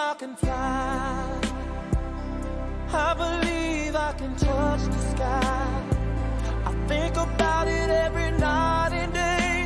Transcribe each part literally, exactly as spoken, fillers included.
I can fly. I believe I can touch the sky. I think about it every night and day.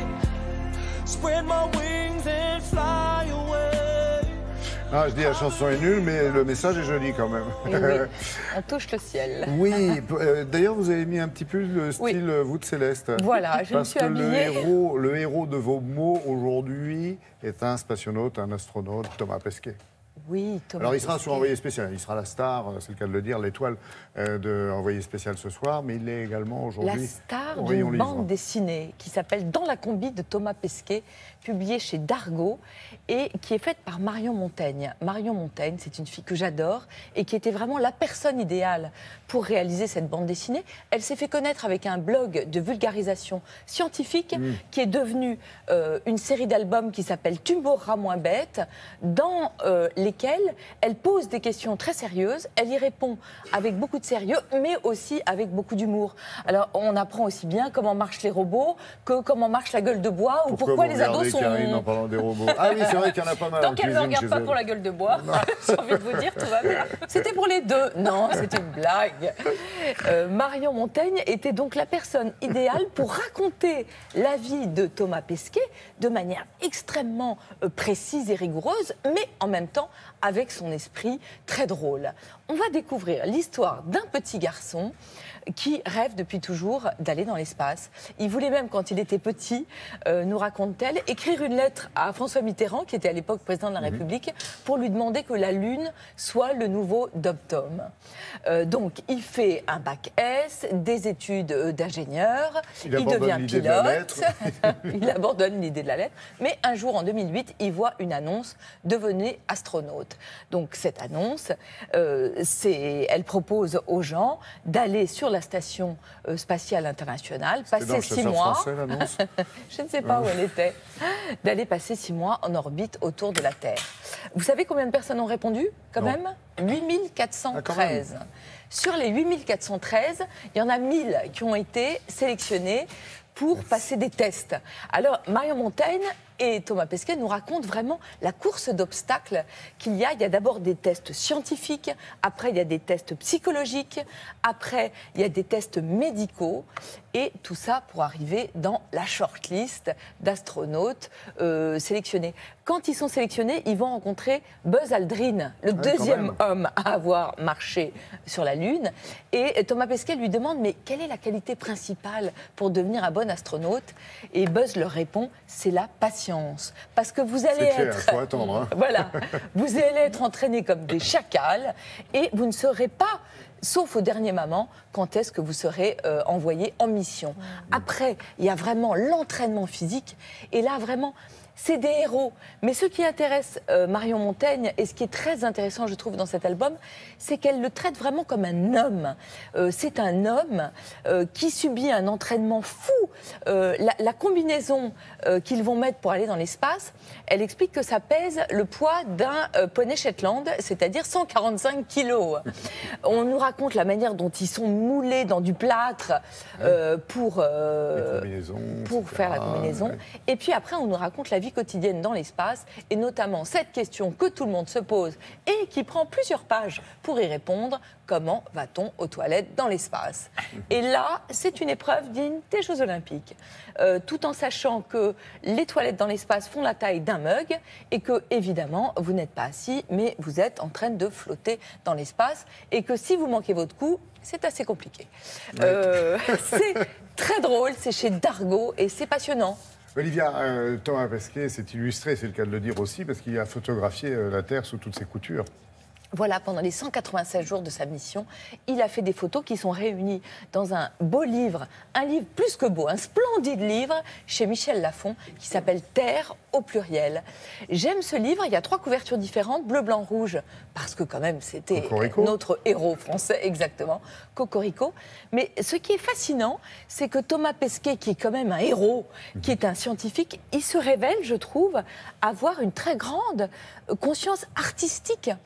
Spread my wings and fly away. Ah, je dis la chanson est nulle, mais le message est joli quand même. Et oui, on touche le ciel. Oui, euh, d'ailleurs vous avez mis un petit peu le style Oui. euh, voûte céleste. Voilà, je me Parce suis que habillée. le héros, le héros de vos mots aujourd'hui est un spationaute, un astronaute, Thomas Pesquet. Oui, Thomas Alors il sera Pesquet. sur Envoyé spécial, il sera la star, c'est le cas de le dire, l'étoile euh, de Envoyé spécial ce soir, mais il est également La aujourd'hui star au rayon d'une livre. bande dessinée qui s'appelle Dans la combi de Thomas Pesquet, publiée chez Dargaud et qui est faite par Marion Montaigne. Marion Montaigne, c'est une fille que j'adore et qui était vraiment la personne idéale pour réaliser cette bande dessinée. Elle s'est fait connaître avec un blog de vulgarisation scientifique Mmh. qui est devenu euh, une série d'albums qui s'appelle Tu m'auras moins bête, dans euh, lesquels elle pose des questions très sérieuses, elle y répond avec beaucoup de sérieux, mais aussi avec beaucoup d'humour. Alors, on apprend aussi bien comment marchent les robots que comment marche la gueule de bois ou pourquoi, vous les ados regardez sont... Karine en parlant des robots. Ah oui, c'est vrai qu'il y en a pas mal. Tant en qu'elle ne me cuisine regarde chez pas elle. pour la gueule de bois, j'ai envie de vous dire, tout va bien. C'était pour les deux. Non, c'était une blague. Euh, Marion Montaigne était donc la personne idéale pour raconter la vie de Thomas Pesquet de manière extrêmement euh, précise et rigoureuse, mais en même temps avec son esprit très drôle. On va découvrir l'histoire d'un petit garçon qui rêve depuis toujours d'aller dans l'espace. Il voulait même, quand il était petit, euh, nous raconte-t-elle, écrire une lettre à François Mitterrand, qui était à l'époque président de la République, pour lui demander que la Lune soit le nouveau Dom-Tom. Euh, donc, il fait un bac S, des études euh, d'ingénieur, Il il, abandonne devient l'idée de la pilote, il abandonne l'idée de la lettre, mais un jour, en deux mille huit, il voit une annonce « Devenez astronaute ». Donc, cette annonce, euh, c'est, elle propose aux gens d'aller sur la station euh, spatiale internationale, C'était dans passer le six chasseur mois, français, l'annonce. je ne sais pas où elle était, d'aller passer six mois en orbite autour de la Terre. Vous savez combien de personnes ont répondu, quand Non. même huit mille quatre cent treize. Ah, quand Sur les huit mille quatre cent treize, il y en a mille qui ont été sélectionnés pour passer des tests. Alors, Marion Montaigne et Thomas Pesquet nous racontent vraiment la course d'obstacles qu'il y a. Il y a d'abord des tests scientifiques, après il y a des tests psychologiques, après il y a des tests médicaux, et tout ça pour arriver dans la shortlist d'astronautes euh, sélectionnés. Quand ils sont sélectionnés, ils vont rencontrer Buzz Aldrin, le Ouais, deuxième quand homme à avoir marché sur la Lune. Et Thomas Pesquet lui demande, mais quelle est la qualité principale pour devenir un bon astronaute? Et Buzz leur répond, c'est la patience. Parce que vous allez C'est clair, être... faut attendre, hein. Voilà. Vous allez être entraînés comme des chacals et vous ne saurez pas, sauf au dernier moment, quand est-ce que vous serez euh, envoyé en mission. Après, il y a vraiment l'entraînement physique. Et là, vraiment... c'est des héros. Mais ce qui intéresse euh, Marion Montaigne, et ce qui est très intéressant, je trouve, dans cet album, c'est qu'elle le traite vraiment comme un homme. Euh, c'est un homme euh, qui subit un entraînement fou. Euh, la, la combinaison euh, qu'ils vont mettre pour aller dans l'espace, elle explique que ça pèse le poids d'un euh, poney Shetland, c'est-à-dire cent quarante-cinq kilos. On nous raconte la manière dont ils sont moulés dans du plâtre euh, pour, euh, pour faire la combinaison. Ouais. Et puis après, on nous raconte la vie quotidienne dans l'espace, et notamment cette question que tout le monde se pose et qui prend plusieurs pages pour y répondre: comment va-t-on aux toilettes dans l'espace? Et là, c'est une épreuve digne des Jeux Olympiques, euh, tout en sachant que les toilettes dans l'espace font la taille d'un mug et que, évidemment, vous n'êtes pas assis, mais vous êtes en train de flotter dans l'espace, et que si vous manquez votre coup, c'est assez compliqué. Ouais. Euh, c'est très drôle, c'est chez Dargaud et c'est passionnant. Olivia, euh, Thomas Pesquet s'est illustré, c'est le cas de le dire aussi, parce qu'il a photographié euh, la Terre sous toutes ses coutures. Voilà, pendant les cent quatre-vingt-seize jours de sa mission, il a fait des photos qui sont réunies dans un beau livre, un livre plus que beau, un splendide livre chez Michel Lafon qui s'appelle Terre au pluriel. J'aime ce livre, il y a trois couvertures différentes, bleu, blanc, rouge, parce que quand même c'était Cocorico. notre héros français, exactement, Cocorico. Mais ce qui est fascinant, c'est que Thomas Pesquet, qui est quand même un héros, qui est un scientifique, il se révèle, je trouve, avoir une très grande conscience artistique. Les photos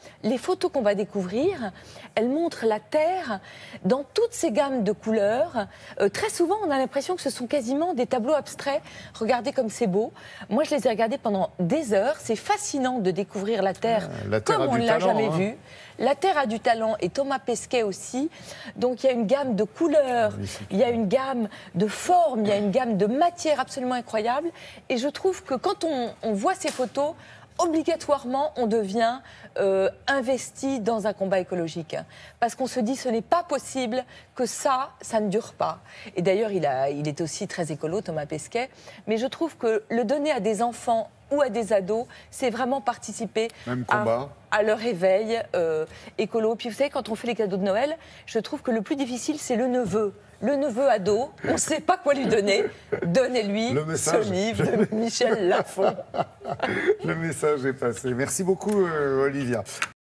photos qu'on va découvrir, elles montrent la Terre dans toutes ses gammes de couleurs. Euh, très souvent, on a l'impression que ce sont quasiment des tableaux abstraits. Regardez comme c'est beau. Moi, je les ai regardés pendant des heures. C'est fascinant de découvrir la Terre, Ah, la Terre comme a on du ne l'a talent, jamais hein. vue. La Terre a du talent et Thomas Pesquet aussi. Donc il y a une gamme de couleurs, il y a une gamme de formes, il y a une gamme de matières absolument incroyable. Et je trouve que quand on, on voit ces photos, obligatoirement, on devient euh, investi dans un combat écologique. Parce qu'on se dit, ce n'est pas possible que ça, ça ne dure pas. Et d'ailleurs, il, a, il est aussi très écolo, Thomas Pesquet. Mais je trouve que le donner à des enfants ou à des ados, c'est vraiment participer Même à, combat. à leur éveil euh, écolo. Puis vous savez, quand on fait les cadeaux de Noël, je trouve que le plus difficile, c'est le neveu. Le neveu ado, on ne sait pas quoi lui donner. Donnez-lui Le ce message. livre de Michel Lafon. Le message est passé. Merci beaucoup, euh, Olivia.